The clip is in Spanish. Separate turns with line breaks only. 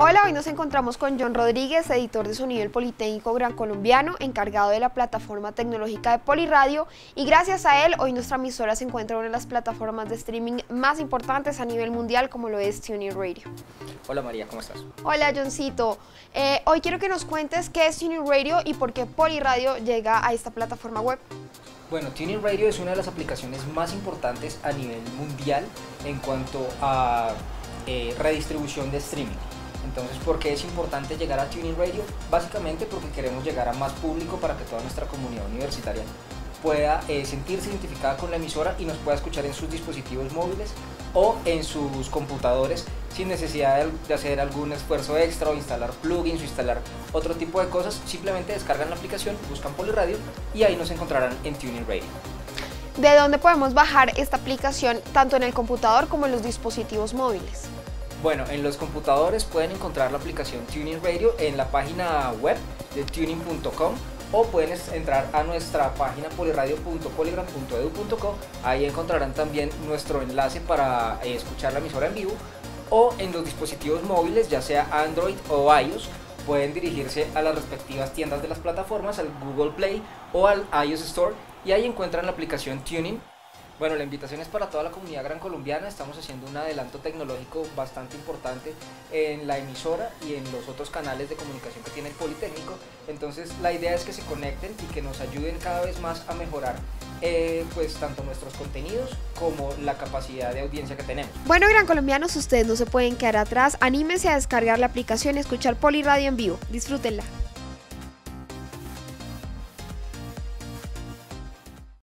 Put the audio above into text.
Hola, hoy nos encontramos con John Rodríguez, editor de sonido del Politécnico Gran Colombiano, encargado de la plataforma tecnológica de Poliradio, y gracias a él hoy nuestra emisora se encuentra en una de las plataformas de streaming más importantes a nivel mundial, como lo es TuneIn Radio.
Hola María, ¿cómo estás?
Hola Johncito, hoy quiero que nos cuentes qué es TuneIn Radio y por qué Poliradio llega a esta plataforma web.
Bueno, TuneIn Radio es una de las aplicaciones más importantes a nivel mundial en cuanto a redistribución de streaming. Entonces, ¿por qué es importante llegar a TuneIn Radio? Básicamente porque queremos llegar a más público para que toda nuestra comunidad universitaria pueda sentirse identificada con la emisora y nos pueda escuchar en sus dispositivos móviles o en sus computadores sin necesidad de hacer algún esfuerzo extra o instalar plugins o instalar otro tipo de cosas. Simplemente descargan la aplicación, buscan Poliradio y ahí nos encontrarán en TuneIn Radio.
¿De dónde podemos bajar esta aplicación tanto en el computador como en los dispositivos móviles?
Bueno, en los computadores pueden encontrar la aplicación TuneIn Radio en la página web de tunein.com o pueden entrar a nuestra página poliradio.polygram.edu.co. Ahí encontrarán también nuestro enlace para escuchar la emisora en vivo, o en los dispositivos móviles, ya sea Android o iOS, pueden dirigirse a las respectivas tiendas de las plataformas, al Google Play o al iOS Store, y ahí encuentran la aplicación TuneIn. Bueno, la invitación es para toda la comunidad gran colombiana. Estamos haciendo un adelanto tecnológico bastante importante en la emisora y en los otros canales de comunicación que tiene el Politécnico. Entonces la idea es que se conecten y que nos ayuden cada vez más a mejorar pues tanto nuestros contenidos como la capacidad de audiencia que tenemos.
Bueno, gran colombianos, ustedes no se pueden quedar atrás. Anímense a descargar la aplicación y escuchar Poliradio en vivo. Disfrútenla.